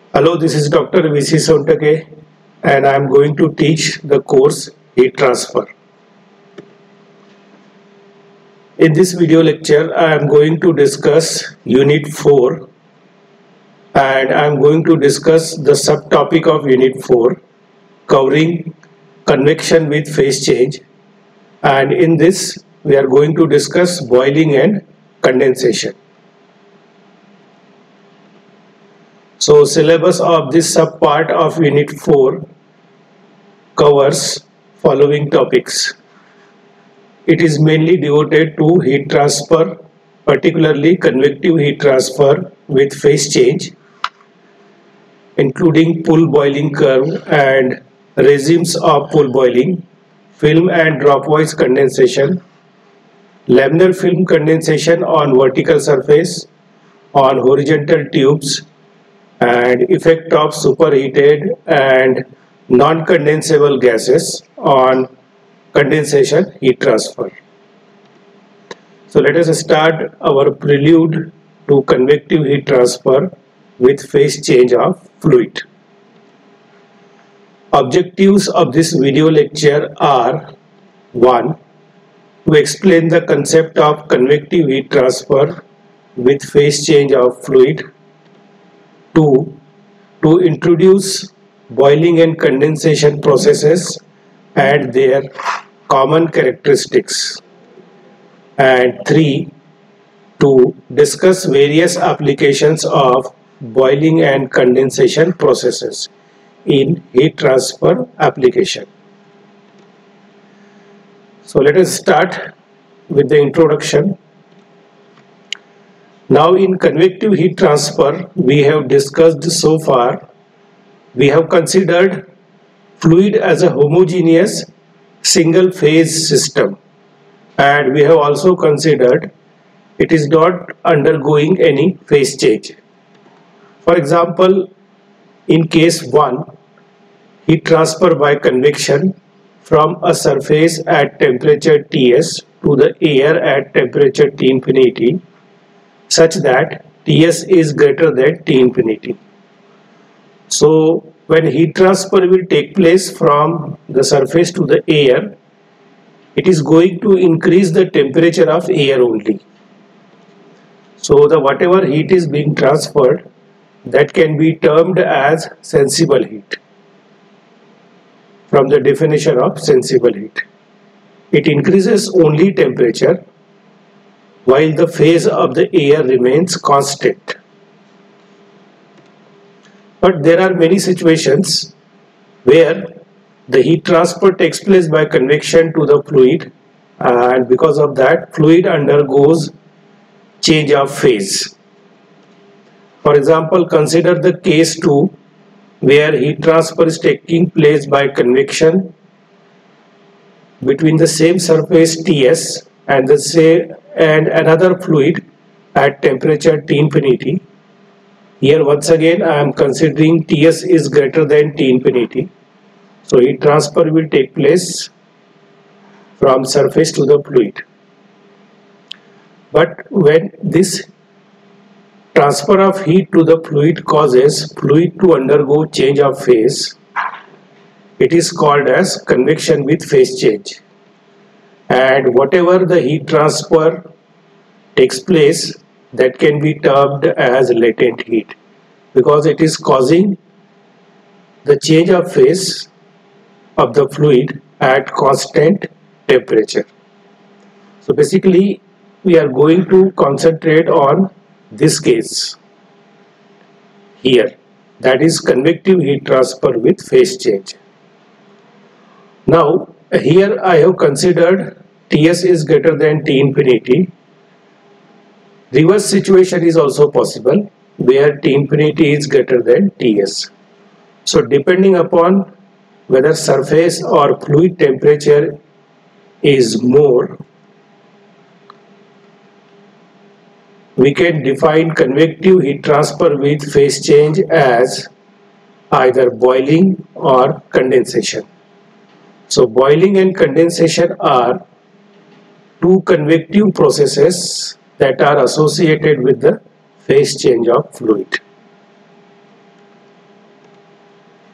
Hello, this is Dr. V.C. Sontake and I am going to teach the course Heat Transfer. In this video lecture, I am going to discuss Unit 4 and I am going to discuss the subtopic of Unit 4 covering convection with phase change, and in this we are going to discuss boiling and condensation. So syllabus of this subpart of Unit 4 covers following topics. It is mainly devoted to heat transfer, particularly convective heat transfer with phase change, including pool boiling curve and regimes of pool boiling, film and dropwise condensation, laminar film condensation on vertical surface, on horizontal tubes, and effect of superheated and non-condensable gases on condensation heat transfer. So let us start our prelude to convective heat transfer with phase change of fluid. Objectives of this video lecture are: 1. To explain the concept of convective heat transfer with phase change of fluid. 2. To introduce boiling and condensation processes and their common characteristics. And 3. To discuss various applications of boiling and condensation processes in heat transfer application. So let us start with the introduction. Now in convective heat transfer, we have discussed so far, we have considered fluid as a homogeneous single phase system, and we have also considered it is not undergoing any phase change. For example, in case 1, heat transfer by convection from a surface at temperature Ts to the air at temperature T infinity, such that Ts is greater than T infinity. So when heat transfer will take place from the surface to the air, it is going to increase the temperature of air only. So the whatever heat is being transferred, that can be termed as sensible heat from the definition of sensible heat. It increases only temperature while the phase of the air remains constant. But there are many situations where the heat transfer takes place by convection to the fluid, and because of that fluid undergoes change of phase. For example, consider the case 2 where heat transfer is taking place by convection between the same surface Ts and another fluid at temperature T infinity. Here once again I am considering Ts is greater than T infinity. So heat transfer will take place from surface to the fluid. But when this transfer of heat to the fluid causes fluid to undergo change of phase, it is called as convection with phase change. And whatever the heat transfer takes place, that can be termed as latent heat, because it is causing the change of phase of the fluid at constant temperature. So basically we are going to concentrate on this case here, that is convective heat transfer with phase change. Now here I have considered Ts is greater than T infinity. Reverse situation is also possible where T infinity is greater than Ts. So depending upon whether surface or fluid temperature is more, we can define convective heat transfer with phase change as either boiling or condensation. So boiling and condensation are two convective processes that are associated with the phase change of fluid.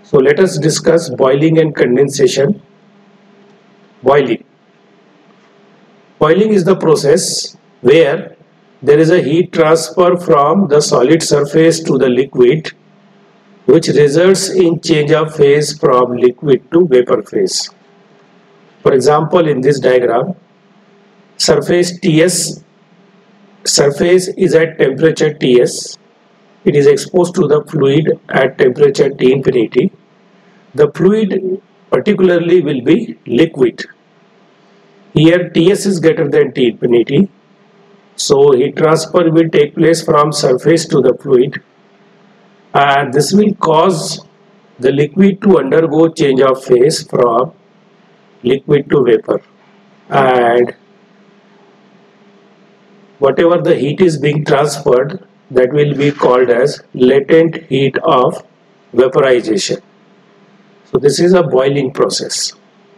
So let us discuss boiling and condensation. Boiling. Boiling is the process where there is a heat transfer from the solid surface to the liquid, which results in change of phase from liquid to vapor phase. For example, in this diagram, surface Ts, surface is at temperature Ts. It is exposed to the fluid at temperature T infinity. The fluid particularly will be liquid. Here Ts is greater than T infinity. So heat transfer will take place from surface to the fluid, and this will cause the liquid to undergo change of phase from liquid to vapor, and whatever the heat is being transferred, that will be called as latent heat of vaporization. So this is a boiling process.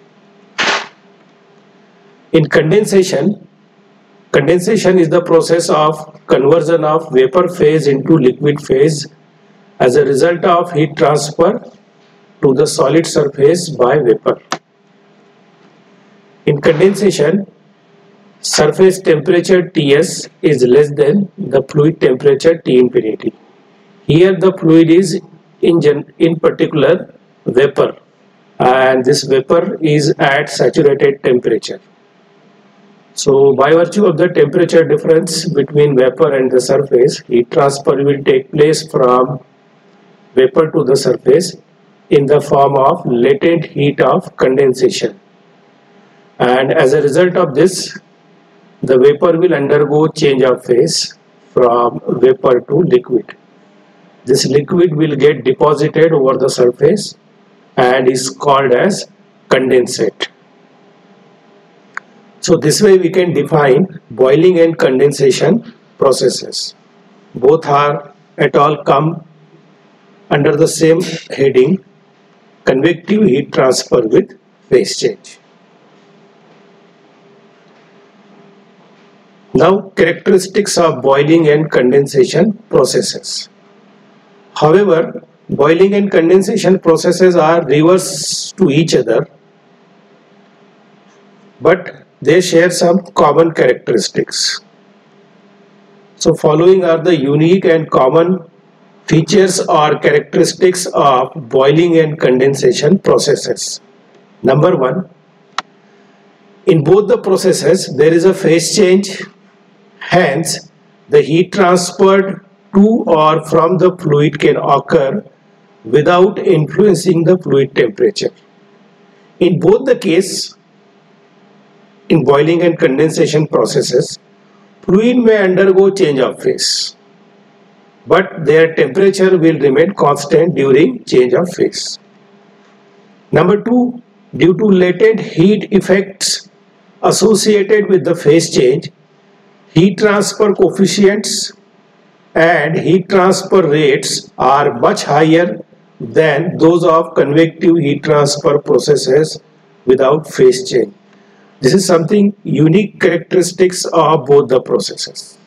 In condensation, condensation is the process of conversion of vapor phase into liquid phase as a result of heat transfer to the solid surface by vapor. In condensation, surface temperature Ts is less than the fluid temperature T infinity. Here the fluid is in particular vapor, and this vapor is at saturated temperature. So by virtue of the temperature difference between vapor and the surface, heat transfer will take place from vapor to the surface in the form of latent heat of condensation. And as a result of this, the vapor will undergo change of phase from vapor to liquid. This liquid will get deposited over the surface and is called as condensate. So this way we can define boiling and condensation processes. Both are at all come under the same heading, convective heat transfer with phase change. Now, characteristics of boiling and condensation processes. However, boiling and condensation processes are reverse to each other, but they share some common characteristics. So following are the unique and common features or characteristics of boiling and condensation processes. Number one, in both the processes there is a phase change. Hence, the heat transferred to or from the fluid can occur without influencing the fluid temperature. In both the case, in boiling and condensation processes, fluid may undergo change of phase, but their temperature will remain constant during change of phase. Number two, due to latent heat effects associated with the phase change, heat transfer coefficients and heat transfer rates are much higher than those of convective heat transfer processes without phase change. This is something unique characteristics of both the processes.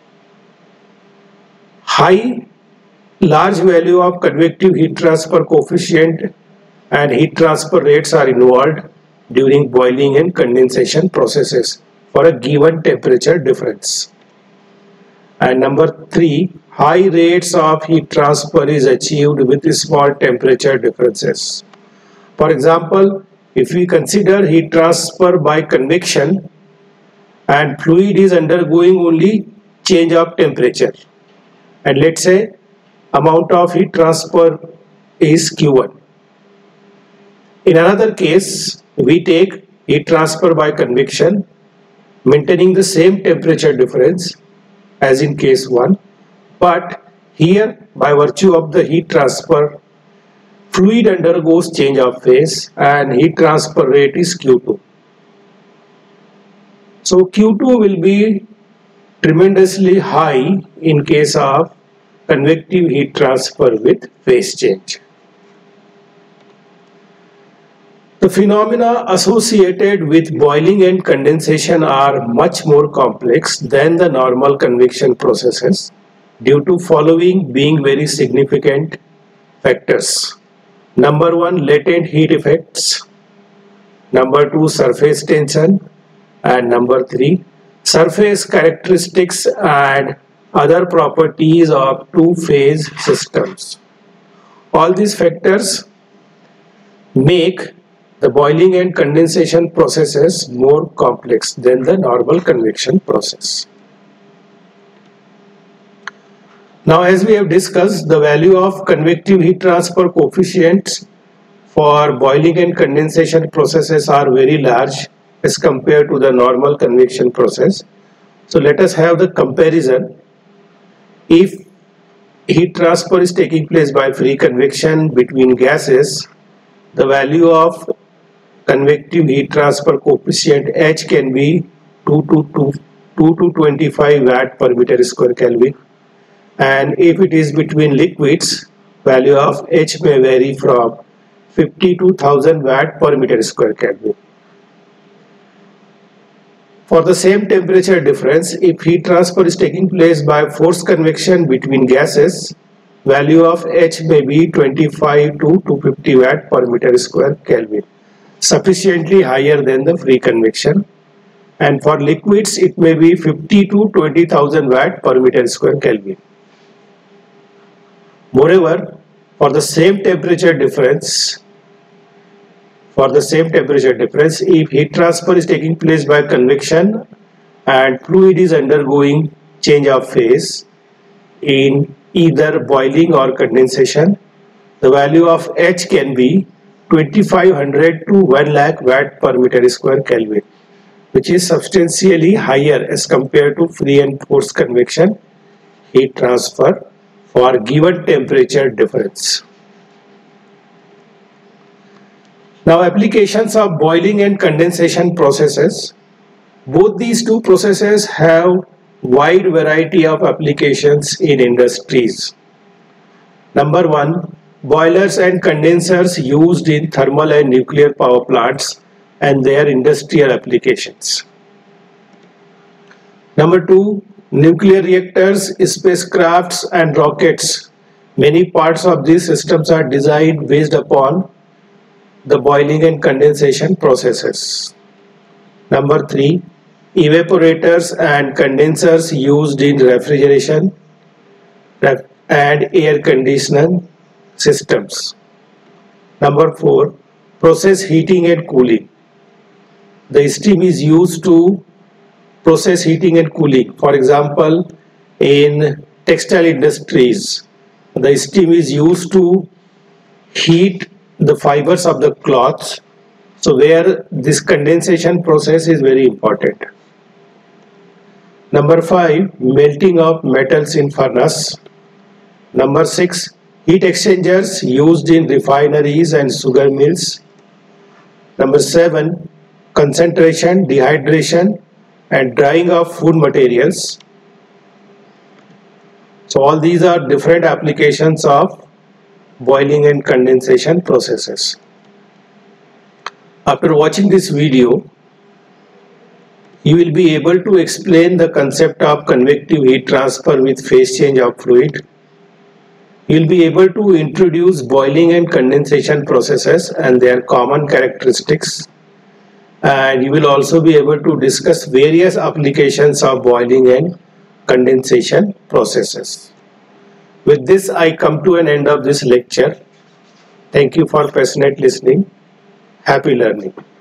Large value of convective heat transfer coefficient and heat transfer rates are involved during boiling and condensation processes for a given temperature difference. And number three, high rates of heat transfer is achieved with small temperature differences. For example, if we consider heat transfer by convection and fluid is undergoing only change of temperature, and let's say amount of heat transfer is Q1. In another case, we take heat transfer by convection maintaining the same temperature difference as in case 1, but here by virtue of the heat transfer, fluid undergoes change of phase and heat transfer rate is Q2. So Q2 will be tremendously high in case of convective heat transfer with phase change. The phenomena associated with boiling and condensation are much more complex than the normal convection processes due to following being very significant factors. Number 1, latent heat effects. Number 2, surface tension. And number 3, surface characteristics and other properties of two-phase systems. All these factors make the boiling and condensation processes more complex than the normal convection process. Now, as we have discussed, the value of convective heat transfer coefficients for boiling and condensation processes are very large as compared to the normal convection process. So let us have the comparison. If heat transfer is taking place by free convection between gases, the value of convective heat transfer coefficient H can be 2 to 25 watt per meter square Kelvin, and if it is between liquids, value of H may vary from 50 to 1000 watt per meter square Kelvin. For the same temperature difference, if heat transfer is taking place by forced convection between gases, value of H may be 25 to 250 watt per meter square Kelvin, sufficiently higher than the free convection. And for liquids, it may be 50 to 20,000 watt per meter square Kelvin. Moreover, for the same temperature difference, if heat transfer is taking place by convection and fluid is undergoing change of phase in either boiling or condensation, the value of H can be 2500 to 1 lakh watt per meter square Kelvin, which is substantially higher as compared to free and forced convection heat transfer for given temperature difference. Now, applications of boiling and condensation processes. Both these two processes have wide variety of applications in industries. Number 1, boilers and condensers used in thermal and nuclear power plants and their industrial applications. Number 2, nuclear reactors, spacecrafts and rockets. Many parts of these systems are designed based upon the boiling and condensation processes. Number 3, evaporators and condensers used in refrigeration and air conditioning systems. Number 4, process heating and cooling. The steam is used to process heating and cooling. For example, in textile industries, the steam is used to heat the fibers of the cloths, so where this condensation process is very important. Number 5, melting of metals in furnace. Number 6, heat exchangers used in refineries and sugar mills. Number 7, concentration, dehydration and drying of food materials. So all these are different applications of boiling and condensation processes. After watching this video, you will be able to explain the concept of convective heat transfer with phase change of fluid. You will be able to introduce boiling and condensation processes and their common characteristics, and you will also be able to discuss various applications of boiling and condensation processes. With this, I come to an end of this lecture. Thank you for passionate listening. Happy learning.